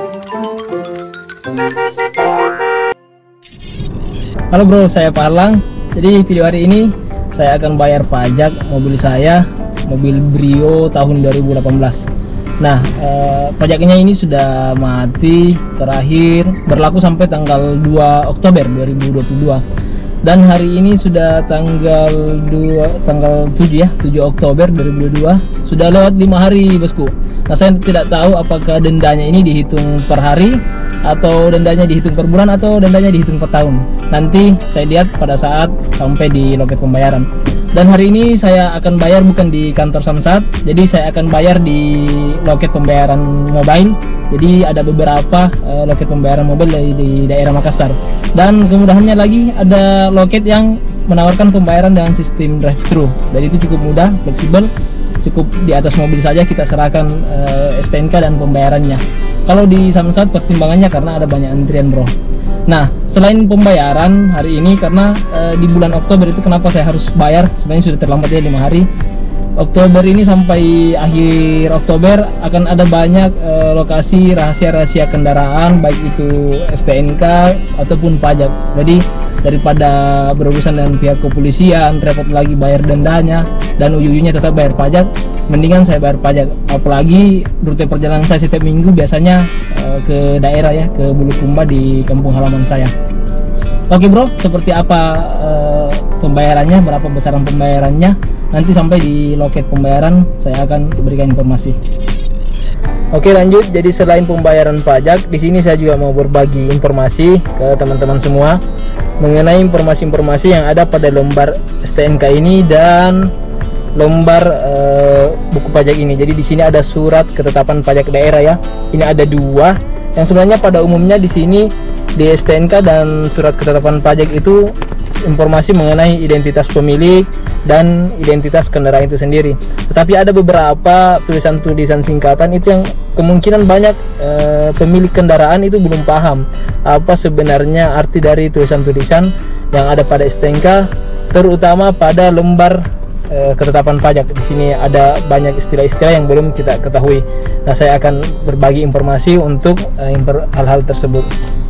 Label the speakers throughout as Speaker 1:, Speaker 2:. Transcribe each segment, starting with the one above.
Speaker 1: Halo bro, saya Pak Arlang. Jadi video hari ini saya akan bayar pajak mobil saya, mobil Brio tahun 2018. Nah, pajaknya ini sudah mati, terakhir berlaku sampai tanggal 2 Oktober 2022. Dan hari ini sudah tanggal 7 ya, 7 Oktober 2022. Sudah lewat 5 hari, bosku. Nah, saya tidak tahu apakah dendanya ini dihitung per hari atau dendanya dihitung per bulan atau dendanya dihitung per tahun. Nanti saya lihat pada saat sampai di loket pembayaran. Dan hari ini saya akan bayar bukan di kantor Samsat, jadi saya akan bayar di loket pembayaran mobile. Jadi ada beberapa loket pembayaran mobile di daerah Makassar. Dan kemudahannya lagi ada loket yang menawarkan pembayaran dengan sistem drive-thru. Jadi itu cukup mudah, fleksibel, cukup di atas mobil saja kita serahkan STNK dan pembayarannya. Kalau di Samsat pertimbangannya karena ada banyak antrian bro. Nah, selain pembayaran hari ini karena di bulan Oktober itu kenapa saya harus bayar, sebenarnya sudah terlambat ya 5 hari. Oktober ini sampai akhir Oktober akan ada banyak lokasi rahasia-rahasia kendaraan, baik itu STNK ataupun pajak. Jadi daripada berurusan dengan pihak kepolisian, repot lagi bayar dendanya dan ujung-ujungnya tetap bayar pajak, mendingan saya bayar pajak. Apalagi rute perjalanan saya setiap minggu biasanya ke daerah ya, ke Bulukumba di kampung halaman saya. Oke bro, seperti apa pembayarannya, berapa besaran pembayarannya, nanti sampai di loket pembayaran saya akan berikan informasi. Oke lanjut, jadi selain pembayaran pajak, di sini saya juga mau berbagi informasi ke teman-teman semua mengenai informasi-informasi yang ada pada lembar STNK ini dan lembar buku pajak ini. Jadi di sini ada surat ketetapan pajak daerah ya. Ini ada 2. Yang sebenarnya pada umumnya di sini di STNK dan surat ketetapan pajak itu informasi mengenai identitas pemilik dan identitas kendaraan itu sendiri. Tetapi ada beberapa tulisan-tulisan singkatan itu yang kemungkinan banyak pemilik kendaraan itu belum paham apa sebenarnya arti dari tulisan-tulisan yang ada pada STNK, terutama pada lembar ketetapan pajak. Di sini ada banyak istilah-istilah yang belum kita ketahui. Nah, saya akan berbagi informasi untuk hal-hal tersebut.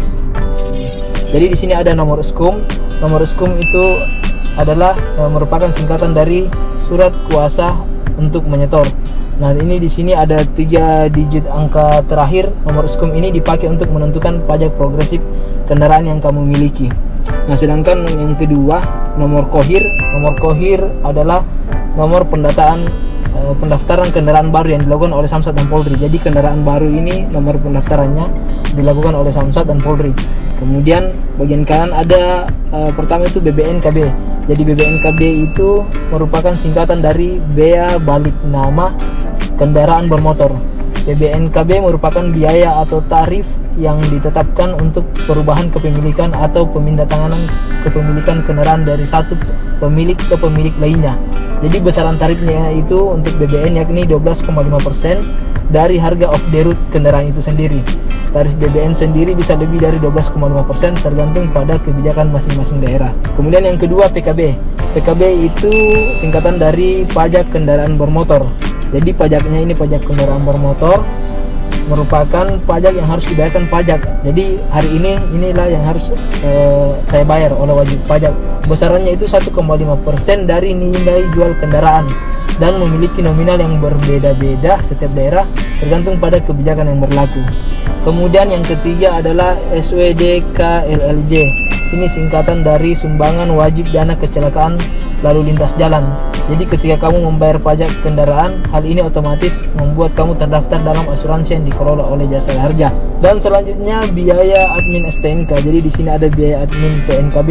Speaker 1: Jadi di sini ada nomor SKUM. Nomor SKUM itu adalah merupakan singkatan dari surat kuasa untuk menyetor. Nah, ini di sini ada 3 digit angka terakhir. Nomor SKUM ini dipakai untuk menentukan pajak progresif kendaraan yang kamu miliki. Nah, sedangkan yang kedua, nomor KOHIR. Nomor KOHIR adalah nomor pendaftaran kendaraan baru yang dilakukan oleh Samsat dan Polri. Jadi kendaraan baru ini nomor pendaftarannya dilakukan oleh Samsat dan Polri. Kemudian bagian kanan ada pertama itu BBNKB. Jadi BBNKB itu merupakan singkatan dari Bea Balik Nama Kendaraan Bermotor. BBNKB merupakan biaya atau tarif yang ditetapkan untuk perubahan kepemilikan atau pemindahantanganan kepemilikan kendaraan dari satu pemilik ke pemilik lainnya. Jadi besaran tarifnya itu untuk BBN yakni 12,5% dari harga off the road kendaraan itu sendiri. Tarif BBN sendiri bisa lebih dari 12,5% tergantung pada kebijakan masing-masing daerah. Kemudian yang kedua PKB. PKB itu singkatan dari pajak kendaraan bermotor. Jadi pajaknya ini pajak kendaraan bermotor merupakan pajak yang harus dibayarkan pajak. Jadi hari ini inilah yang harus saya bayar oleh wajib pajak. Besarannya itu 1,5% dari nilai jual kendaraan dan memiliki nominal yang berbeda-beda setiap daerah tergantung pada kebijakan yang berlaku. Kemudian yang ketiga adalah SWDKLLJ. Ini singkatan dari sumbangan wajib dana kecelakaan lalu lintas jalan. Jadi ketika kamu membayar pajak kendaraan, hal ini otomatis membuat kamu terdaftar dalam asuransi yang dikelola oleh Jasa Harja. Dan selanjutnya biaya admin STNK. Jadi di sini ada biaya admin PNKB.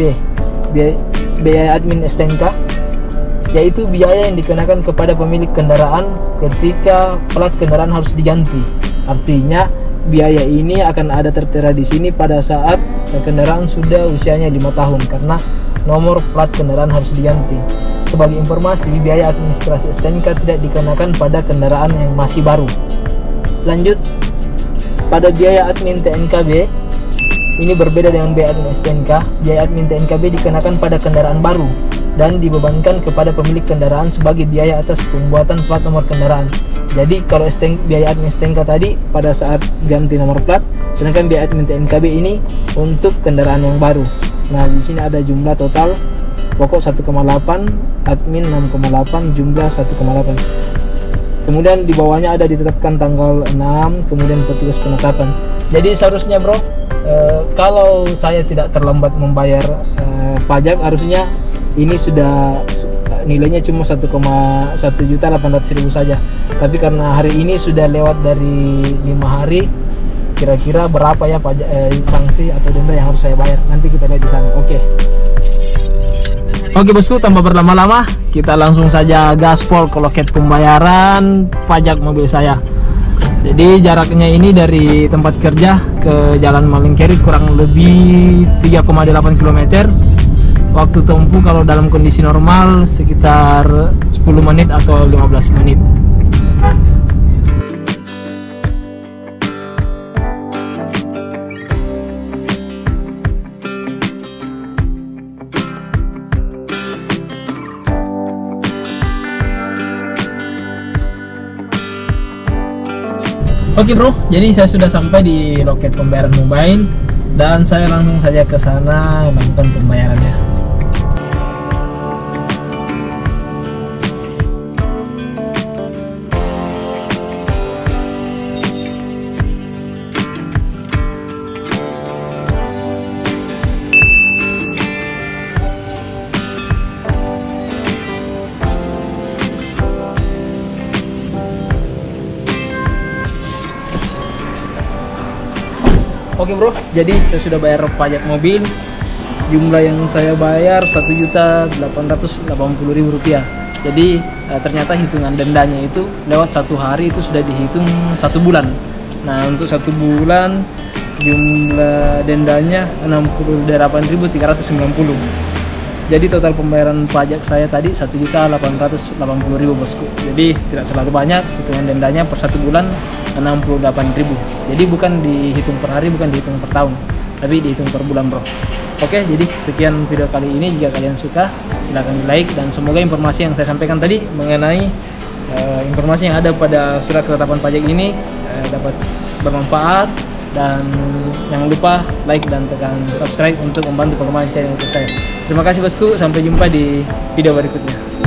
Speaker 1: Biaya admin STNK yaitu biaya yang dikenakan kepada pemilik kendaraan ketika plat kendaraan harus diganti. Artinya biaya ini akan ada tertera di sini pada saat kendaraan sudah usianya 5 tahun karena nomor plat kendaraan harus diganti. Sebagai informasi, biaya administrasi STNK tidak dikenakan pada kendaraan yang masih baru. Lanjut, pada biaya admin TNKB ini berbeda dengan biaya admin STNK. Biaya admin TNKB dikenakan pada kendaraan baru dan dibebankan kepada pemilik kendaraan sebagai biaya atas pembuatan plat nomor kendaraan. Jadi kalau biaya admin STNK tadi pada saat ganti nomor plat, sedangkan biaya admin TNKB ini untuk kendaraan yang baru. Nah, di sini ada jumlah total pokok 1,8, admin 6,8, jumlah 1,8. Kemudian di bawahnya ada ditetapkan tanggal 6, kemudian petugas penetapan. Jadi seharusnya bro, kalau saya tidak terlambat membayar pajak, harusnya ini sudah nilainya cuma 1,1.800.000 saja. Tapi karena hari ini sudah lewat dari 5 hari, kira-kira berapa ya pajak sanksi atau denda yang harus saya bayar? Nanti kita lihat di sana. Oke bosku, tanpa berlama-lama kita langsung saja gaspol ke loket pembayaran pajak mobil saya. Jadi jaraknya ini dari tempat kerja ke Jalan Malingkeri kurang lebih 3,8 km. Waktu tempuh kalau dalam kondisi normal sekitar 10 menit atau 15 menit. Oke bro, jadi saya sudah sampai di loket pembayaran mobile dan saya langsung saja ke sana melakukan pembayarannya. Oke bro, jadi saya sudah bayar pajak mobil. Jumlah yang saya bayar Rp1.880.000. Jadi ternyata hitungan dendanya itu lewat 1 hari itu sudah dihitung 1 bulan. Nah untuk 1 bulan jumlah dendanya 68.390. Jadi total pembayaran pajak saya tadi 1.880.000 bosku. Jadi tidak terlalu banyak, hitungan dendanya per 1 bulan 68.000. Jadi bukan dihitung per hari, bukan dihitung per tahun, tapi dihitung per bulan bro. Oke, jadi sekian video kali ini. Jika kalian suka, silahkan di like, dan semoga informasi yang saya sampaikan tadi mengenai informasi yang ada pada surat ketetapan pajak ini dapat bermanfaat. Dan jangan lupa like dan tekan subscribe untuk membantu pengembangan channel YouTube saya. Terima kasih bosku, sampai jumpa di video berikutnya.